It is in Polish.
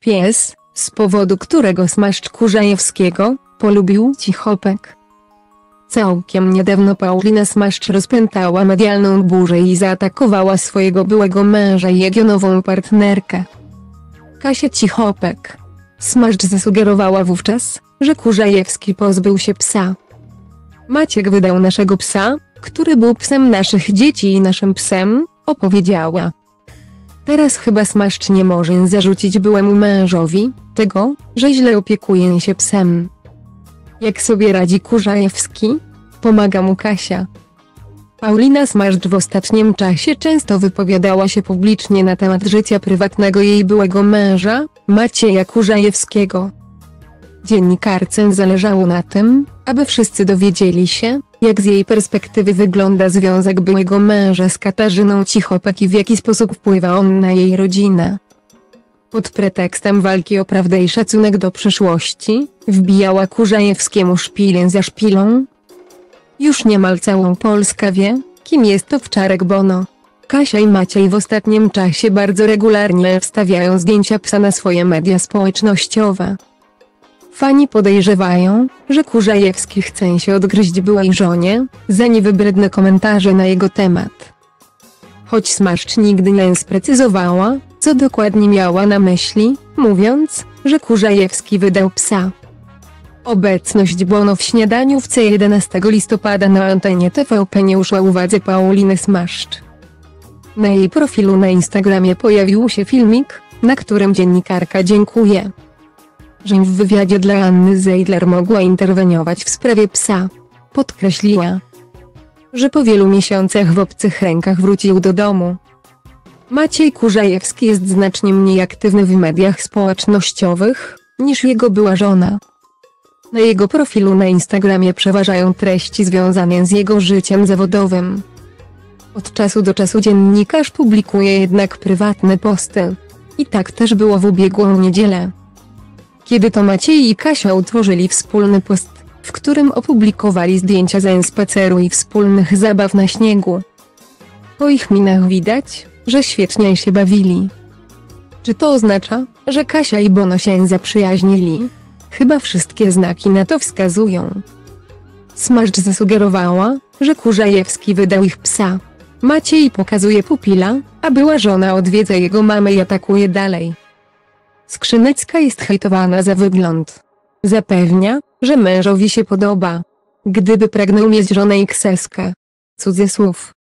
Pies, z powodu którego Smaszcz Kurzajewskiego polubił Cichopek. Całkiem niedawno Paulina Smaszcz rozpętała medialną burzę i zaatakowała swojego byłego męża i jego nową partnerkę, Kasię Cichopek. Smaszcz zasugerowała wówczas, że Kurzajewski pozbył się psa. Maciek wydał naszego psa, który był psem naszych dzieci i naszym psem, opowiedziała. Teraz chyba Smaszcz nie może zarzucić byłemu mężowi tego, że źle opiekuje się psem. Jak sobie radzi Kurzajewski? Pomaga mu Kasia. Paulina Smaszcz w ostatnim czasie często wypowiadała się publicznie na temat życia prywatnego jej byłego męża, Macieja Kurzajewskiego. Dziennikarce zależało na tym, aby wszyscy dowiedzieli się, jak z jej perspektywy wygląda związek byłego męża z Katarzyną Cichopek i w jaki sposób wpływa on na jej rodzinę. Pod pretekstem walki o prawdę i szacunek do przyszłości, wbijała Kurzajewskiemu szpilę za szpilą. Już niemal całą Polskę wie, kim jest Owczarek Bono. Kasia i Maciej w ostatnim czasie bardzo regularnie wstawiają zdjęcia psa na swoje media społecznościowe. Fani podejrzewają, że Kurzajewski chce się odgryźć byłej żonie, za niewybredne komentarze na jego temat. Choć Smaszcz nigdy nie sprecyzowała, co dokładnie miała na myśli, mówiąc, że Kurzajewski wydał psa. Obecność Bono w śniadaniówce 11 listopada na antenie TVP nie uszła uwadze Pauliny Smaszcz. Na jej profilu na Instagramie pojawił się filmik, na którym dziennikarka dziękuje, że w wywiadzie dla Anny Zeidler mogła interweniować w sprawie psa. Podkreśliła, że po wielu miesiącach w obcych rękach wrócił do domu. Maciej Kurzajewski jest znacznie mniej aktywny w mediach społecznościowych, niż jego była żona. Na jego profilu na Instagramie przeważają treści związane z jego życiem zawodowym. Od czasu do czasu dziennikarz publikuje jednak prywatne posty. I tak też było w ubiegłą niedzielę, kiedy to Maciej i Kasia utworzyli wspólny post, w którym opublikowali zdjęcia ze spaceru i wspólnych zabaw na śniegu. Po ich minach widać, że świetnie się bawili. Czy to oznacza, że Kasia i Bono się zaprzyjaźnili? Chyba wszystkie znaki na to wskazują. Smaszcz zasugerowała, że Kurzajewski wydał ich psa. Maciej pokazuje pupila, a była żona odwiedza jego mamę i atakuje dalej. Skrzynecka jest hejtowana za wygląd. Zapewnia, że mężowi się podoba. Gdyby pragnął mieć żonę XS-kę. Cudzysłów.